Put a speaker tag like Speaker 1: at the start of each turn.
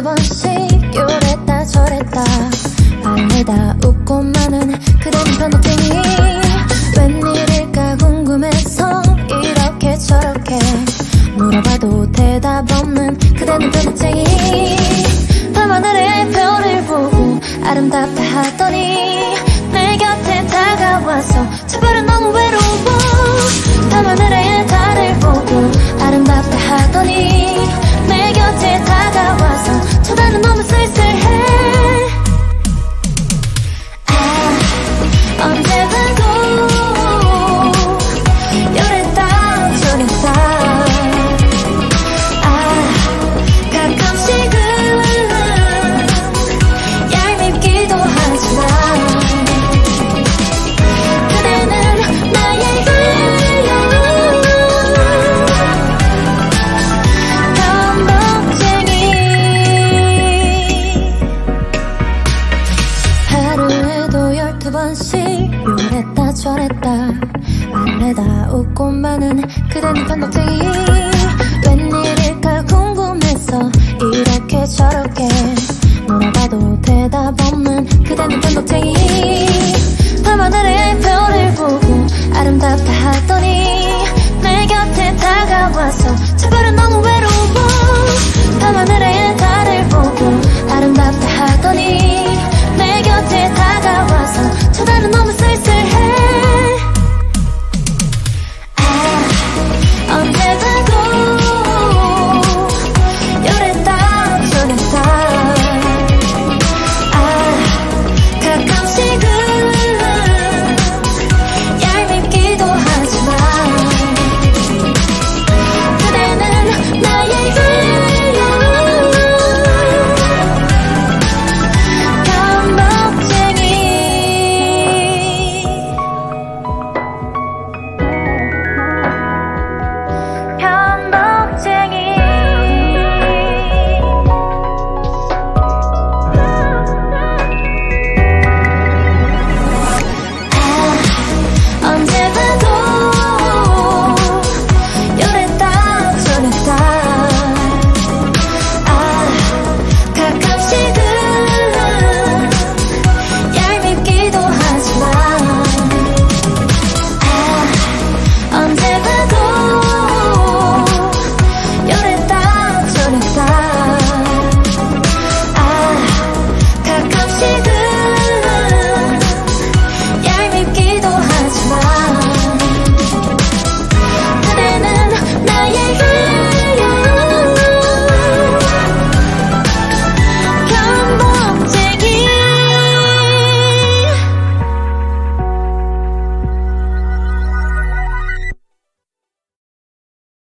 Speaker 1: 번씩 요랬다 저랬다 발에다 웃고 마는 그대는 변덕쟁이 웬일일까 궁금해서 이렇게 저렇게 물어봐도 대답 없는 그대는 변덕쟁이 밤하늘의 별을 보고 아름답다 하더니 내 곁에 다가와서 제발은 너무 외로워 밤하늘의 달을 보고 아름답다 하더니 내 곁에 다가와서 쳐다는 너무 쓸쓸해 아 언제 봐도 요랬다 저랬다 아 가끔씩은 얄밉기도 하지만 그대는 나의 변덕쟁이 하루에도 12번씩 요랬다 저랬다 말에다 웃고 마는 그대는 변덕쟁이 웬일일까 궁금해서 이렇게 저렇게 물어봐도 대답 없는 그대는 변덕쟁이 밤하늘의